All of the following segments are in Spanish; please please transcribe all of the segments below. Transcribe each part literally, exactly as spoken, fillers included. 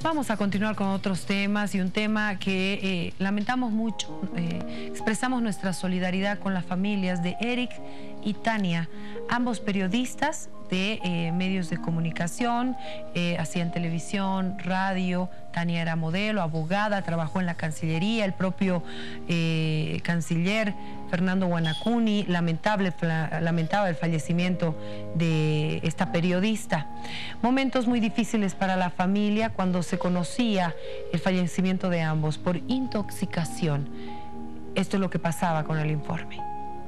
Vamos a continuar con otros temas y un tema que eh, lamentamos mucho. Eh, expresamos nuestra solidaridad con las familias de Eric y Tania, ambos periodistas de eh, medios de comunicación, eh, hacían televisión, radio. Tania era modelo, abogada, trabajó en la Cancillería. El propio eh, canciller Fernando Guanacuni lamentable, lamentaba el fallecimiento de esta periodista. Momentos muy difíciles para la familia cuando se conocía el fallecimiento de ambos por intoxicación. Esto es lo que pasaba con el informe.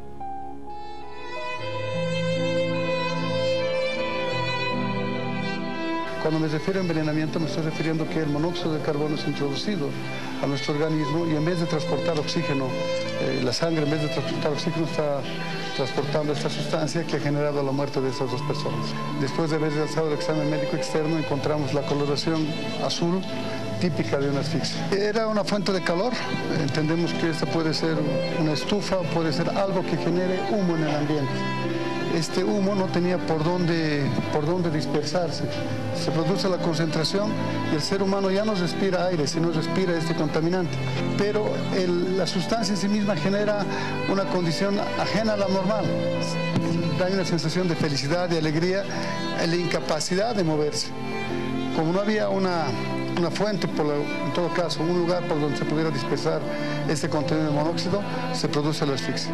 Cuando me refiero a envenenamiento, me estoy refiriendo que el monóxido de carbono es introducido a nuestro organismo y en vez de transportar oxígeno, eh, la sangre en vez de transportar oxígeno está transportando esta sustancia que ha generado la muerte de esas dos personas. Después de haber realizado el examen médico externo, encontramos la coloración azul típica de una asfixia. Era una fuente de calor, entendemos que esta puede ser una estufa, puede ser algo que genere humo en el ambiente. Este humo no tenía por dónde, por dónde dispersarse. Se produce la concentración y el ser humano ya no respira aire, sino respira este contaminante. Pero el, la sustancia en sí misma genera una condición ajena a la normal. Da una sensación de felicidad, de alegría, y la incapacidad de moverse. Como no había una, una fuente, por la, en todo caso, un lugar por donde se pudiera dispersar este contenido de monóxido, se produce la asfixia.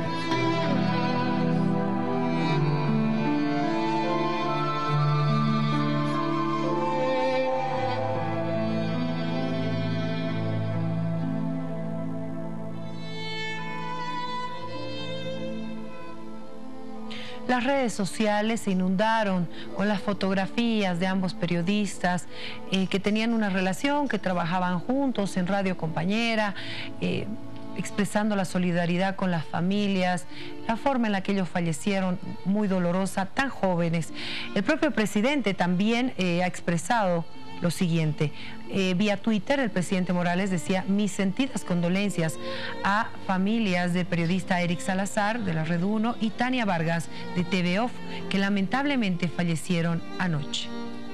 Las redes sociales se inundaron con las fotografías de ambos periodistas eh, que tenían una relación, que trabajaban juntos en Radio Compañera, eh, expresando la solidaridad con las familias, la forma en la que ellos fallecieron, muy dolorosa, tan jóvenes. El propio presidente también eh, ha expresado lo siguiente. Eh, vía Twitter, el presidente Morales decía: mis sentidas condolencias a familias del periodista Eric Salazar, de la Red uno, y Tania Vargas, de T V Off, que lamentablemente fallecieron anoche.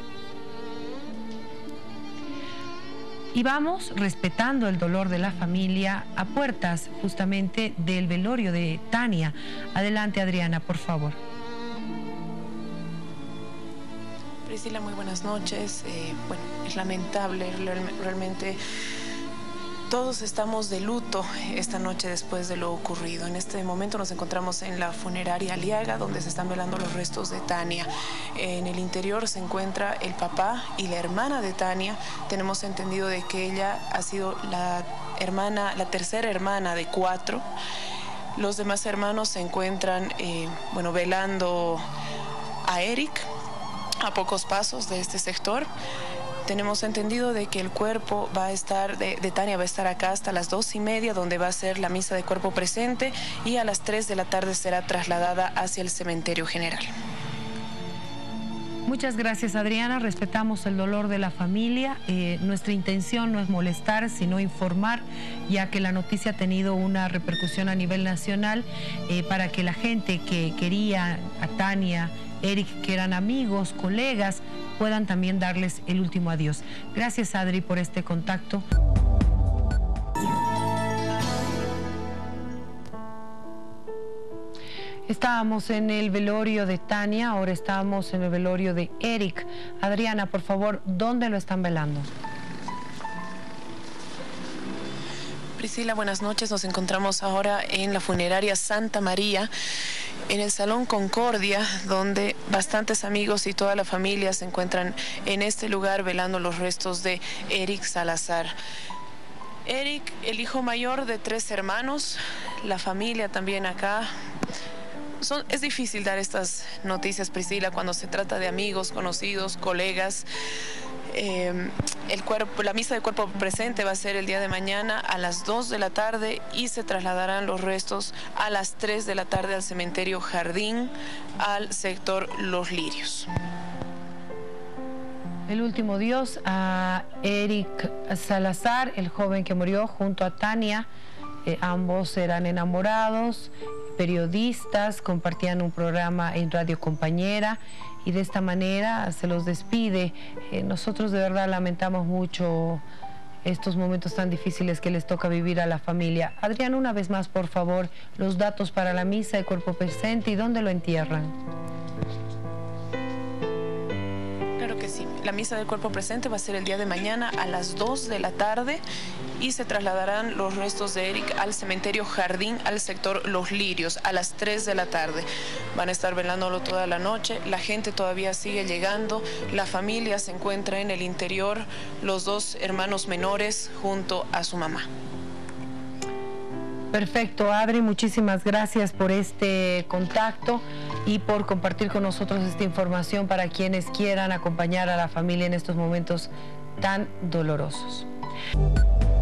Y vamos respetando el dolor de la familia a puertas justamente del velorio de Tania. Adelante, Adriana, por favor. Priscila, muy buenas noches. Eh, bueno, es lamentable, realmente todos estamos de luto esta noche después de lo ocurrido. En este momento nos encontramos en la funeraria Aliaga, donde se están velando los restos de Tania. En el interior se encuentra el papá y la hermana de Tania. Tenemos entendido de que ella ha sido la hermana, la tercera hermana de cuatro. Los demás hermanos se encuentran, eh, bueno, velando a Eric, a pocos pasos de este sector. Tenemos entendido de que el cuerpo va a estar, de, de Tania va a estar acá hasta las dos y media, donde va a ser la misa de cuerpo presente, y a las tres de la tarde será trasladada hacia el cementerio general. Muchas gracias, Adriana. Respetamos el dolor de la familia. Eh, nuestra intención no es molestar, sino informar, ya que la noticia ha tenido una repercusión a nivel nacional, eh, para que la gente que quería a Tania, Eric, que eran amigos, colegas, puedan también darles el último adiós. Gracias, Adri, por este contacto. Estábamos en el velorio de Tania, ahora estamos en el velorio de Eric. Adriana, por favor, ¿dónde lo están velando? Priscila, buenas noches. Nos encontramos ahora en la funeraria Santa María, en el Salón Concordia, donde bastantes amigos y toda la familia se encuentran en este lugar velando los restos de Eric Salazar. Eric, el hijo mayor de tres hermanos, la familia también acá. Son, es difícil dar estas noticias, Priscila, cuando se trata de amigos, conocidos, colegas. Eh, el cuerpo, la misa de cuerpo presente va a ser el día de mañana a las dos de la tarde y se trasladarán los restos a las tres de la tarde al cementerio Jardín, al sector Los Lirios. El último adiós a Eric Salazar, el joven que murió junto a Tania. Eh, ambos eran enamorados, periodistas, compartían un programa en Radio Compañera y de esta manera se los despide. Eh, nosotros de verdad lamentamos mucho estos momentos tan difíciles que les toca vivir a la familia. Adrián, una vez más, por favor, los datos para la misa de cuerpo presente y dónde lo entierran. Claro que sí. La misa del cuerpo presente va a ser el día de mañana a las dos de la tarde y se trasladarán los restos de Eric al cementerio Jardín, al sector Los Lirios, a las tres de la tarde. Van a estar velándolo toda la noche, la gente todavía sigue llegando, la familia se encuentra en el interior, los dos hermanos menores junto a su mamá. Perfecto, Adri, muchísimas gracias por este contacto y por compartir con nosotros esta información para quienes quieran acompañar a la familia en estos momentos tan dolorosos.